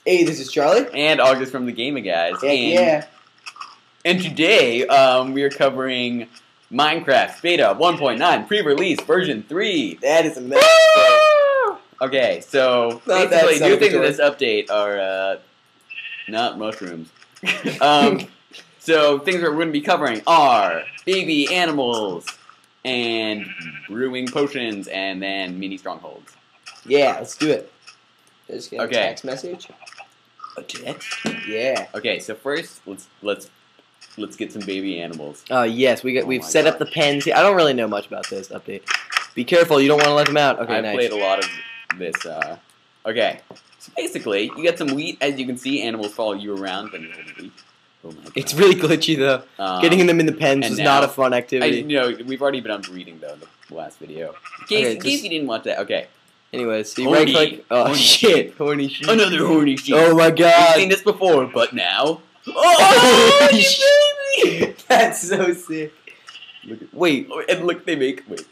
Hey, this is Charlie. And August from the Gaming Guys. Yeah. And today, we are covering Minecraft Beta 1.9 pre-release version 3. That is a mess. Okay, so basically, new things in this update are not mushrooms. So things we're going to be covering are baby animals and brewing potions, and then mini strongholds. Yeah, let's do it. Just get a Okay. text message. A text? Yeah. Okay, so first let's get some baby animals. Yes, we've my set up the pens here. I don't really know much about this update. Be careful, you don't want to let them out. Okay, I've nice. played a lot of this. Okay, so basically, you get some wheat. As you can see, animals follow you around when you're holding wheat. Oh my god. It's really glitchy though. Getting them in the pens and is now- not a fun activity. We've already been on breeding though in the last video. Okay, In case you didn't watch that. Okay. Anyways, so you Horny. right click. Oh Horny shit, horny sheep. Another horny sheep. Oh my We've god. seen this before, but now. Oh, you baby! That's so sick. Wait. Oh, and look, they make. Wait,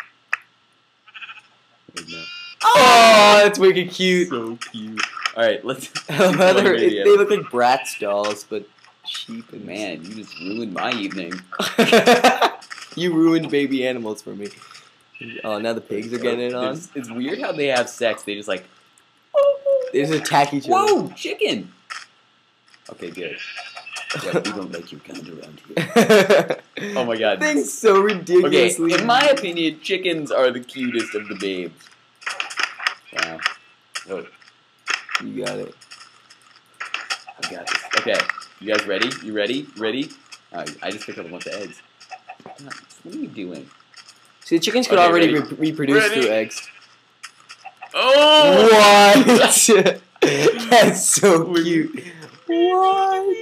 no. Oh, that's wicked cute. So cute. All right, let's. They look like Bratz dolls, but sheep and Man, you just ruined my evening. You ruined baby animals for me. Oh, now the pigs are getting it on. It's weird how they have sex. They just like. They just attack each other. Whoa, chicken! Okay, good. Yeah, we don't like your kind around here. Oh my god. Thing's so Okay, ridiculously. in my opinion, chickens are the cutest of the babes. Wow. Whoa, You got it. I got this. Okay, you guys ready? You ready? Ready? I just picked up a bunch of eggs. What are you doing? See, the chickens could Okay, already ready? reproduce Ready? through eggs. Oh! What? That's so cute. What?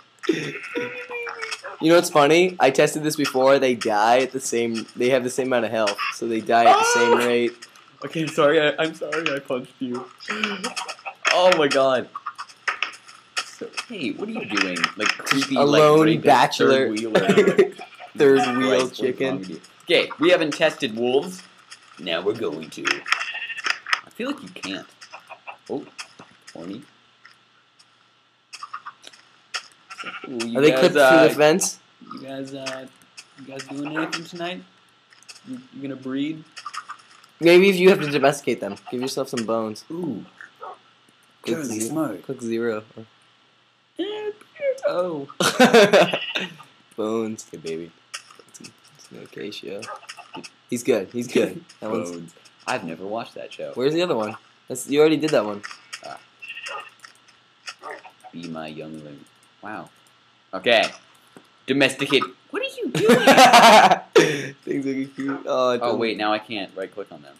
You know what's funny? I tested this before. They die at the same. They have the same amount of health, so they die at the same rate. Okay, sorry. I'm sorry. I punched you. Oh my god. So, hey, what are you doing? Like creepy, A like lone rapist, bachelor. third wheeler. Third wheel Christ, what's wrong chicken. with you? Okay, we haven't tested wolves. Now we're going to. I feel like you can't. Oh, horny. Ooh, you Are they guys, clipped through the fence? You guys doing anything tonight? You gonna breed? Maybe if you have to domesticate them, give yourself some bones. Ooh, Click Charlie, zero. smart. Click 0. Oh. Bones. Okay, baby. It's an acacia. He's good. He's good. That one's. Bones. I've never watched that show. Where's the other one? You already did that one. Be my youngling. Wow. Okay. Domesticate. What are you doing? Things looking cute. Oh, Oh wait, now I can't right click on them.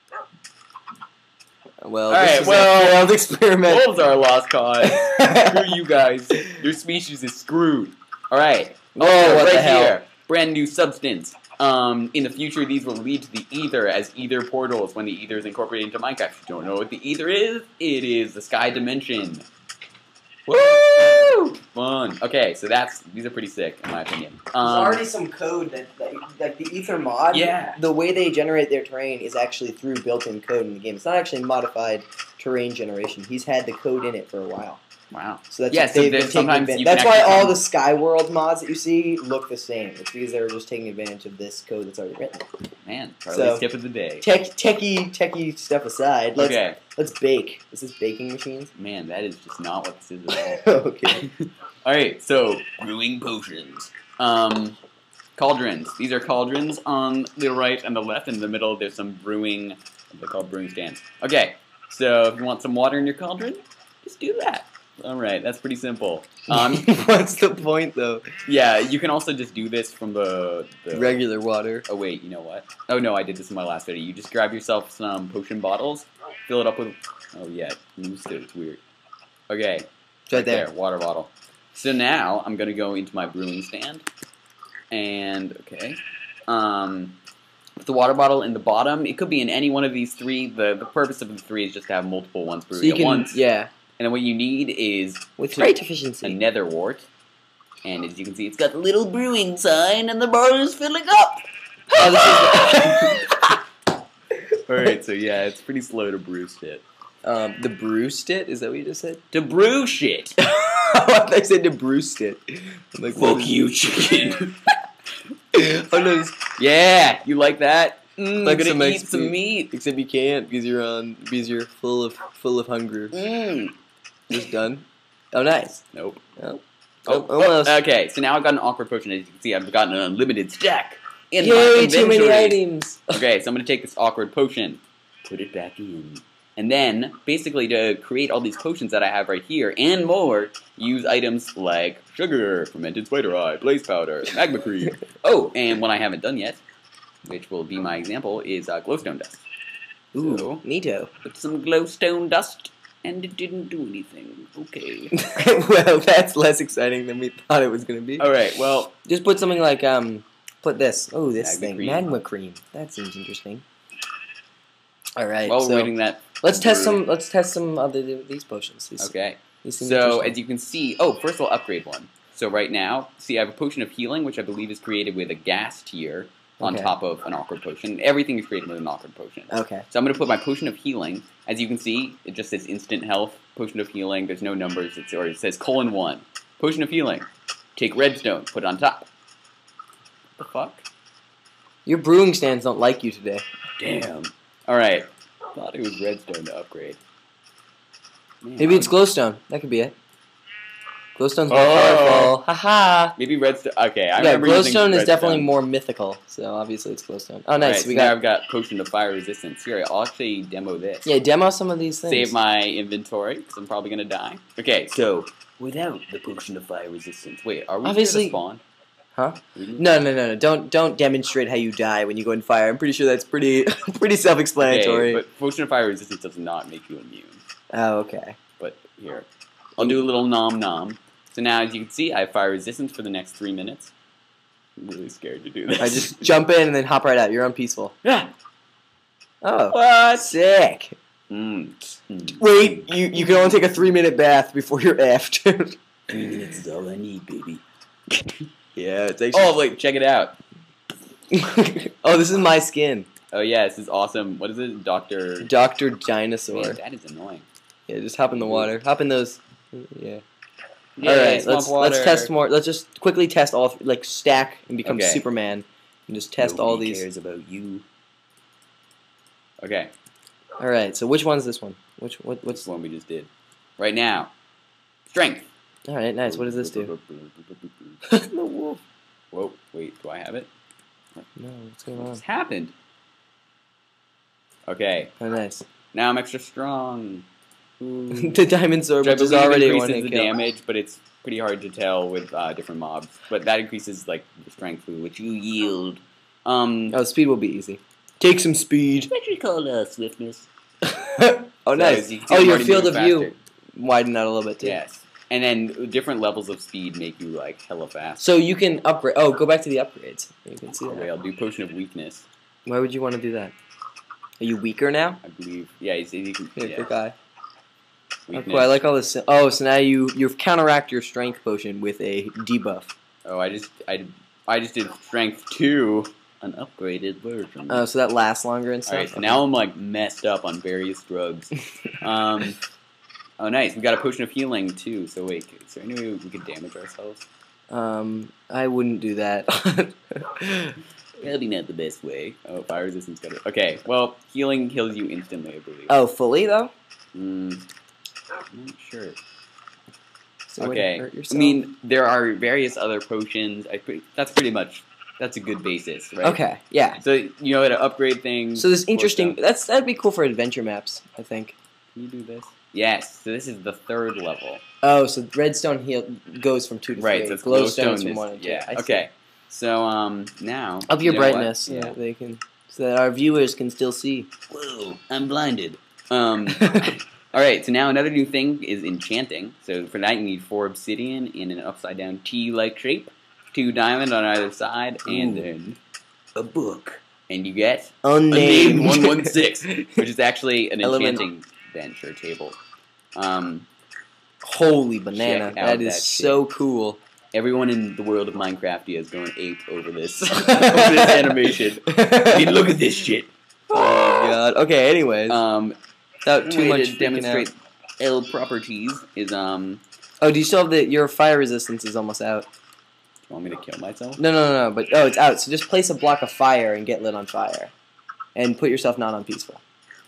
Well, Alright, this is well, a failed experiment. Wolves are a lost cause. Screw you guys. Your species is screwed. Alright. Oh, what right the hell? here. Brand new substance. In the future, these will lead to the ether as ether portals when the ether is incorporated into Minecraft. If you don't know what the ether is, it is the sky dimension. Woo! Fun. Okay, so these are pretty sick in my opinion. There's already some code that like the Ether mod. Yeah. The way they generate their terrain is actually through built-in code in the game. It's not actually modified terrain generation. He's had the code in it for a while. Wow. So that's Yeah, what so they've there's been taking sometimes advantage. you can That's why actually all come- the Sky World mods that you see look the same. It's because they're just taking advantage of this code that's already written. Man, Charlie's So- tip of the day. Techie stuff aside, Okay. let's bake. Is this baking machines? Man, that is just not what this is at all. Okay. Alright, so brewing potions. Cauldrons. These are cauldrons on the right and the left. In the middle, there's some brewing. What they call brewing stands. Okay, so if you want some water in your cauldron, just do that. Alright, that's pretty simple. What's the point though? Yeah, you can also just do this from the Regular water. Oh wait, you know what? Oh no, I did this in my last video. You just grab yourself some potion bottles, fill it up with. Oh yeah, used it. It's weird. Okay, It's right there. water bottle. So now I'm gonna go into my brewing stand, and okay, put the water bottle in the bottom. It could be in any one of these three. The purpose of the three is just to have multiple ones brewing So you at can, once. yeah, And then what you need is with great efficiency. a nether wart. And as you can see, it's got the little brewing sign, and the bottle is filling up. Oh, this is Alright, so yeah, it's pretty slow to brew shit. The bruised it? Is that what you just said? To brew shit. I thought they said to bruised it. I'm like, what Fuck is- you, chicken. Oh no, Yeah, you like that? Like Gonna some eat XP. some meat. except you can't because you're full of hunger. Just done. Oh, nice. Nope. Oh, Oh, almost. Okay, so now I've got an awkward potion. As you can see, I've gotten an unlimited stack in my Yay, too many inventory. items. Okay, so I'm going to take this awkward potion, put it back in, and then, basically, to create all these potions that I have right here, and more, use items like sugar, fermented spider eye, blaze powder, magma cream. Oh, and what I haven't done yet, which will be my example, is glowstone dust. Ooh, So, neato. put some glowstone dust, and it didn't do anything. Okay. Well, that's less exciting than we thought it was going to be. Alright, well, Just put something like, put this. Oh, this Magma thing. cream. Magma cream. That seems interesting. Alright, while we're so waiting that... let's test brew- some other these potions. Okay. These seem So, interesting. as you can see, first I'll upgrade one. So right now, see I have a potion of healing, which I believe is created with a gas tier on Okay. top of an awkward potion. Everything is created with an awkward potion. Okay. So I'm going to put my potion of healing. As you can see, it just says instant health, potion of healing. There's no numbers, or it says :1. Potion of healing. Take redstone, put it on top. What the fuck? Your brewing stands don't like you today. Damn. Alright. Thought it was redstone to upgrade. Man, Maybe it's glowstone. That could be it. Glowstone's more Oh. powerful. Haha. Maybe redstone. Okay, I Yeah, remember using glowstone is redstone. definitely more mythical, so obviously it's glowstone. Oh, nice. Alright, We so now got I've got potion of fire resistance. Here, I'll actually demo this. yeah. Demo some of these things. Save my inventory, because I'm probably going to die. Okay, so, without the potion of fire resistance. Wait, are we Obviously- here to spawn? Huh? We need- No. Don't demonstrate how you die when you go in fire. I'm pretty sure that's pretty pretty self-explanatory. Okay, but potion of fire resistance does not make you immune. Oh, okay. But here, I'll do a little nom nom. So now, as you can see, I have fire resistance for the next 3 minutes. I'm really scared to do this. I just jump in and then hop right out. You're on peaceful. Yeah. Oh, What? sick. Wait, you can only take a 3-minute bath before you're effed. 3 minutes is all I need, baby. Yeah, it's actually. Oh, wait, check it out. Oh, this is my skin, Oh, yeah, this is awesome. What is it? Dr. Dr. Dinosaur. Man, that is annoying. Yeah, just hop in the water. Hop in those. Yeah. Yeah, All right, swamp let's water. test more. Let's just quickly test all. Like stack and become Okay. Superman, and just test all Nobody these. cares about you. Okay, All right. So which one's this one? What's what's the one we just did? Right now, strength. All right, nice. What does this do? The wolf. Whoa, wait, do I have it? No, what's going What on? just happened? Okay, Oh, nice. now I'm extra strong. Ooh. The diamond sword, Which I which is believe already a increases one the damage, but it's pretty hard to tell with different mobs. But that increases like the strength, which you yield. Oh, speed will be easy. Take some speed. What you call swiftness? Oh, So nice. as you can see, Oh, I'm your already field of moving view faster. widen out a little bit too. Yes. And then different levels of speed make you like hella fast. So you can upgrade. Oh, go back to the upgrades. You can see Okay, that. I'll do potion of weakness. Why would you want to do that? Are you weaker now? I believe. Yeah, you can. Yeah, Yeah, good guy. Oh, weakness. cool. I like all this. Oh, so now you counteract your strength potion with a debuff. Oh, I just did strength 2, an upgraded version. Oh, so that lasts longer and stuff. All right, so now I'm like messed up on various drugs. Oh, nice. We got a potion of healing too. So wait, is there any way we could damage ourselves? I wouldn't do that. Probably not the best way. Oh, fire resistance got it. Okay, well, healing kills you instantly, I believe. Oh, fully though. I'm not sure. So when Okay, you hurt I yourself- mean, there are various other potions. That's pretty much, that's a good basis, right? Okay, yeah. So, you know how to upgrade things. So this for interesting. stuff. That'd be cool for adventure maps, I think. Can you do this? Yes, so this is the 3rd level. Oh, so redstone heal goes from 2 to 3. Right, so it's glowstone's glowstone from is, 1 to 2. yeah, I see. okay. So, now... Up your you know what? brightness, so Yeah. that they can, so that our viewers can still see. Whoa, I'm blinded. Alright, so now another new thing is enchanting. So for that you need 4 obsidian in an upside down T-like shape, 2 diamond on either side, and Ooh. then a book. And you get Unnamed. Unnamed 116, which is actually an Element. enchanting bench or table. Holy banana! Check out That is that so cool. Everyone in the world of Minecraft is going ape over this, over this animation. I mean, look at this shit. Oh my god. Okay. Anyways. without too way much to freaking demonstrate out. L properties is Oh, do you still have your fire resistance is almost out? You want me to kill myself? No. But it's out. So just place a block of fire and get lit on fire, and put yourself not on peaceful.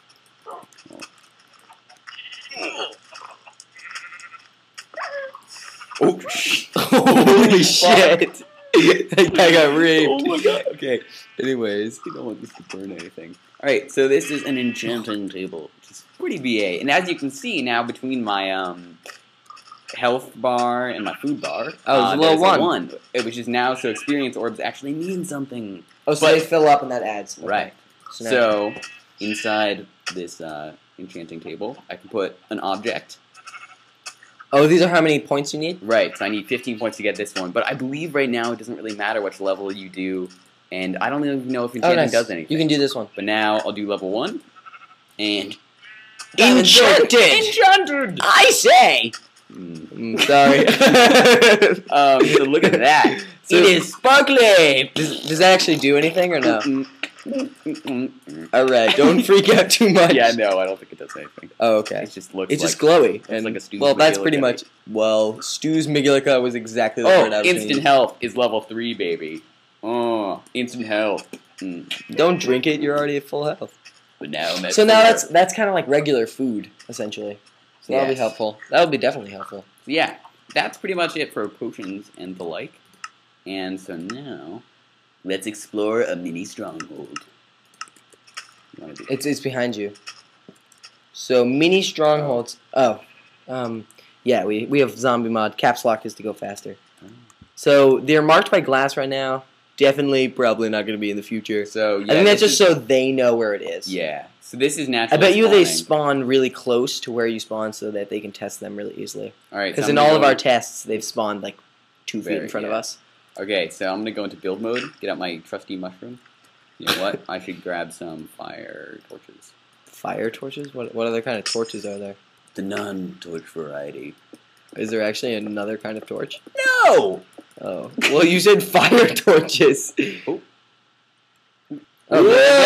Oh, Holy shit! That guy got raped. Oh my god. Okay. Anyways, You don't want this to burn anything. Alright, so this is an enchanting table, which is pretty BA. And as you can see now, between my health bar and my food bar, Oh, it's a there's little a one. 1, which is now so experience orbs actually mean something. oh, so But- they fill up and that adds. Okay. Right. now- So inside this enchanting table, I can put an object. oh, these are how many points you need? Right, so I need 15 points to get this one. But I believe right now it doesn't really matter which level you do, and I don't even know if Oh, enchanting nice. does anything. You can do this one. But now I'll do level 1, and Enchanted! Enchanted! I say. Sorry. So look at that. So- it is sparkly. Does that actually do anything or no? Mm. All right, don't freak out too much. Yeah, no, I don't think it does anything. Oh, okay. It just looks It's like just glowy. it's like a Stu's well, that's pretty Magilica. much. Well, Stu's Magilica was exactly the word I was instant gonna health is level 3, baby. Oh, instant health. Mm. use. Don't drink it. You're already at full health. But now I'm at So now 4. that's kind of like regular food essentially. So that'll be Yes. helpful. That would be definitely helpful. So yeah, that's pretty much it for potions and the like. And so now, let's explore a mini stronghold. You wanna do It's behind you. So mini strongholds. Oh, yeah. We have zombie mod. Caps lock is to go faster. Oh. So they're marked by glass right now. Definitely, probably not going to be in the future. So yeah, I think that's this just so they know where it is. yeah. So this is I natural. bet you they spawning. spawn really close to where you spawn so that they can test them really easily. All right. Because so in I'm all gonna of go- our tests, they've spawned like 2 feet in Very- front of yeah. us. Okay, so I'm gonna go into build mode. Get out my trusty mushroom. You know what? I should grab some fire torches. Fire torches? What other kind of torches are there? The non-torch variety. Is there actually another kind of torch? No. Oh. Well, you said fire torches. Oh. Oh,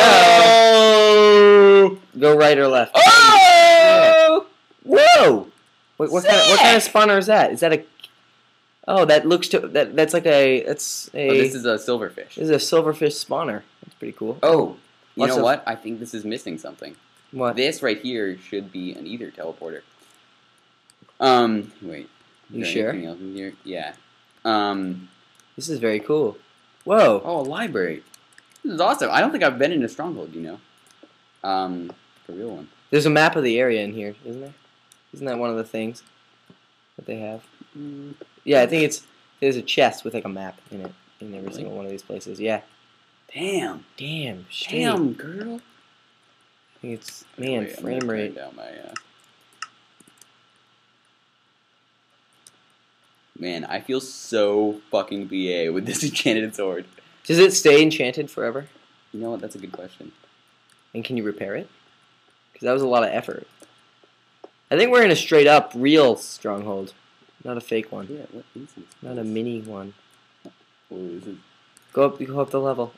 there you go. Go right or left. Oh! Whoa! What kind of spawner is that? Is that a? Oh, that looks to that's like a that's a. Oh, this is a silverfish. This is a silverfish spawner. That's pretty cool. Oh, you Lots know of- what? I think this is missing something. What? This right here should be an ether teleporter. Wait. Is You there sure? anything else in here? Yeah. This is very cool. Whoa! Oh, a library. This is awesome. I don't think I've been in a stronghold, you know. A real one. There's a map of the area in here, isn't there? Isn't that one of the things that they have? Yeah, I think there's a chest with like a map in it in every Really? single one of these places. Yeah. Damn. Damn. Straight. Damn, girl. I think it's man Wait, I'm frame gonna turn rate. down my, Man, I feel so fucking BA with this enchanted sword. Does it stay enchanted forever? You know what? That's a good question. And can you repair it? Because that was a lot of effort. I think we're in a straight up real stronghold, not a fake one, Yeah, what is this? not a mini one. Oh, this is... Go up the level.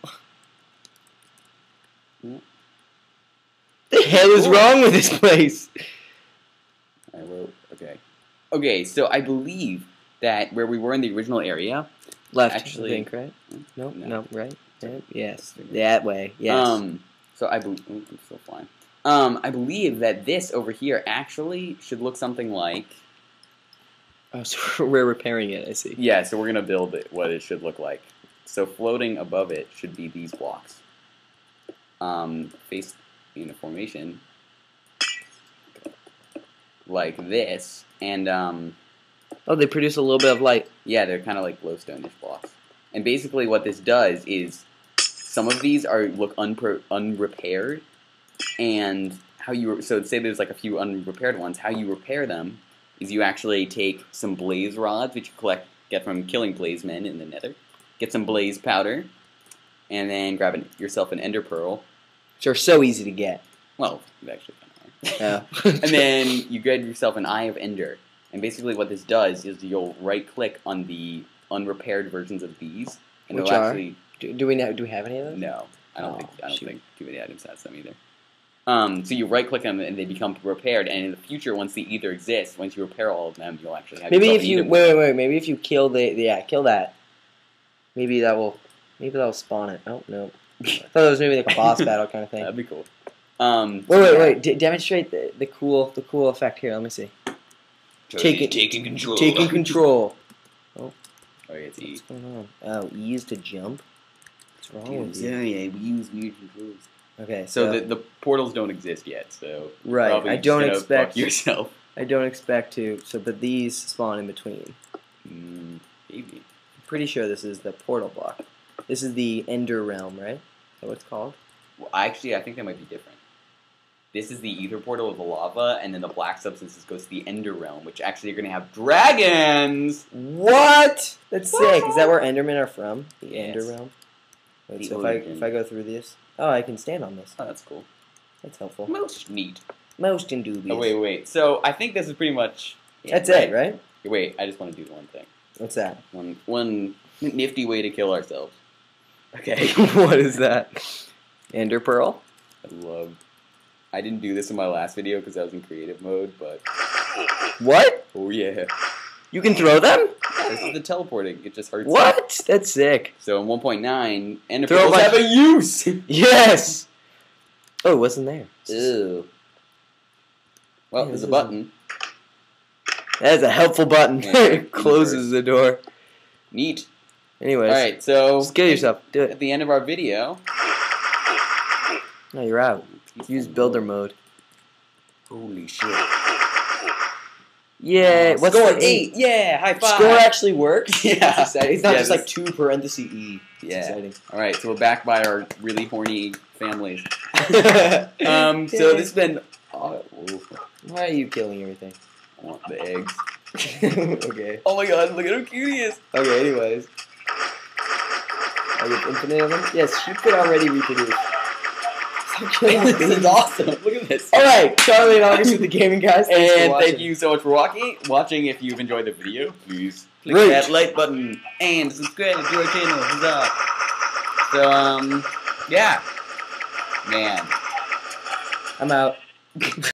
Yeah. The hell is wrong with this place? I wrote... Okay. Okay, so I believe that where we were in the original area... Left, Actually- I think, right? Nope, No. nope, right? Right? Yes, that way. Yes. So I believe... Oh, I'm still flying. I believe that this over here actually should look something like... Oh, so we're repairing it. I see. Yeah, so we're going to build it, what it should look like. So floating above it should be these blocks. Faced in a formation. Like this. And, Oh, they produce a little bit of light. yeah, they're kind of like glowstone-ish blocks. And basically what this does is some of these look unrepaired. And how you... So say there's like a few unrepaired ones. How you repair them is you actually take some blaze rods, which you get from killing blaze men in the nether. Get some blaze powder, and then grab yourself an ender pearl. Which are so easy to get. Well, you actually kind of Yeah. and then you get yourself an eye of ender. And basically what this does is you'll right-click on the unrepaired versions of these. And Which it'll are? actually... do we have any of those? No. I don't Oh, think shoot. too many items has them either. So you right click them and they become repaired. And in the future, once they either exist, once you repair all of them, you'll actually have. Maybe yourself if an you Ether wait. Maybe if you kill kill that. Maybe that will spawn it. Oh no. I thought it was maybe like a boss battle kind of thing. That'd be cool. Wait. Demonstrate the cool effect here. Let me see. Taking control. Taking control. Oh, yeah, it's E. What's going on? Oh, E is to jump. What's wrong with you? Yeah, we use weird controls. Okay, So the portals don't exist yet. So right, probably I just don't gonna expect fuck yourself. I don't expect to. So, but these spawn in between. Maybe. I'm pretty sure this is the portal block. This is the Ender Realm, right? Is that what it's called? Well, actually, I think that might be different. This is the Ether portal of the lava, and then the black substances goes to the Ender Realm, which actually are going to have dragons! What? That's sick. Is that where Endermen are from? The Yes. Ender Realm? Wait, The so origin. if I go through this... Oh, I can stand on this. Oh, that's cool. That's helpful. Most neat. Most indubious. Oh, wait. So, I think this is pretty much... That's it, right? Wait, I just want to do one thing. What's that? One nifty way to kill ourselves. Okay. What is that? Ender Pearl? I didn't do this in my last video because I was in creative mode, but... What? Oh, yeah. You can throw them? This is the teleporting. It just hurts. What? That's sick. So in 1.9, Ender Throw Pearls my- have a use! Yes! Oh, it wasn't there. Ew. Well, Yeah, there's this a button. That is a helpful button. Yeah, It closes the door. Neat. Anyways. Alright, so... Just kill yourself. Do it. At the end of our video... No, you're out. Use builder mode. Holy shit. Yeah. What's Score the 8! Yeah! High five! Score actually works? Yeah. That's exciting. It's not Yeah, just this- like 2 parentheses E. It's Yeah. exciting. Alright, so we're back by our really horny families. So this has been... Why are you killing everything? I want the eggs. Okay. Oh my god, look at how cute he is! Okay, anyways. I get infinite of them? Yes, she could already reproduce. Stop killing This is babies. awesome! Look at this! Alright, Charlie and August with the Gaming Guys. Thanks for And watching. thank you so much for watching. If you've enjoyed the video, please click Rate. that like button and subscribe to our channel. Huzzah! So, yeah. Man. I'm out.